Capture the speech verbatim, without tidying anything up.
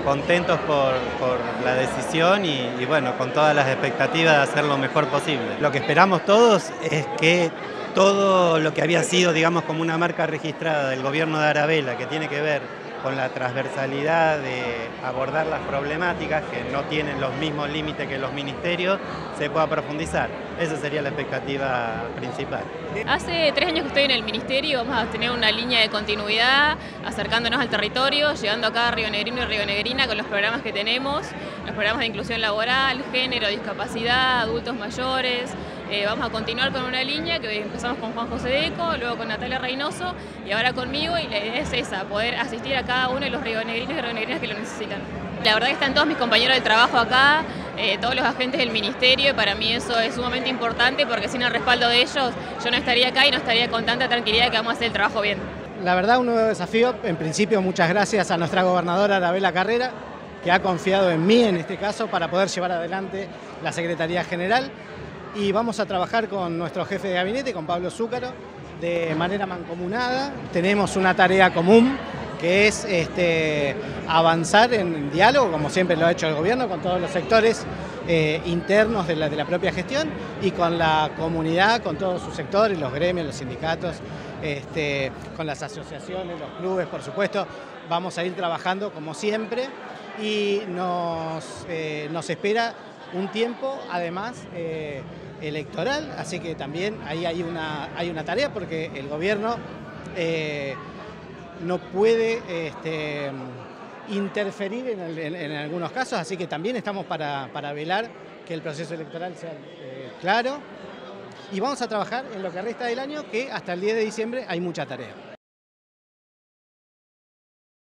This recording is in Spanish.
contentos por, por la decisión y, y bueno, con todas las expectativas de hacer lo mejor posible. Lo que esperamos todos es que todo lo que había sido, digamos, como una marca registrada del gobierno de Aravella, que tiene que ver con la transversalidad de abordar las problemáticas que no tienen los mismos límites que los ministerios, se pueda profundizar. Esa sería la expectativa principal. Hace tres años que estoy en el ministerio, vamos a tener una línea de continuidad, acercándonos al territorio, llegando acá a Río Negrino y Río Negrina con los programas que tenemos, los programas de inclusión laboral, género, discapacidad, adultos mayores. Eh, vamos a continuar con una línea que empezamos con Juan José Deco, luego con Natalia Reynoso y ahora conmigo, y la idea es esa, poder asistir a cada uno de los rionegrinos y rionegrinas que lo necesitan. La verdad que están todos mis compañeros del trabajo acá, eh, todos los agentes del ministerio, y para mí eso es sumamente importante porque sin el respaldo de ellos yo no estaría acá y no estaría con tanta tranquilidad que vamos a hacer el trabajo bien. La verdad, un nuevo desafío. En principio, muchas gracias a nuestra gobernadora Arabella Carrera, que ha confiado en mí en este caso para poder llevar adelante la Secretaría General. Y vamos a trabajar con nuestro jefe de gabinete, con Pablo Zúcaro, de manera mancomunada. Tenemos una tarea común, que es este, avanzar en diálogo, como siempre lo ha hecho el gobierno, con todos los sectores eh, internos de la, de la propia gestión y con la comunidad, con todos sus sectores, los gremios, los sindicatos, este, con las asociaciones, los clubes, por supuesto. Vamos a ir trabajando como siempre y nos, eh, nos espera un tiempo, además, eh, electoral, así que también ahí hay una, hay una tarea porque el gobierno eh, no puede este, interferir en, el, en, en algunos casos, así que también estamos para, para velar que el proceso electoral sea eh, claro y vamos a trabajar en lo que resta del año, que hasta el diez de diciembre hay mucha tarea.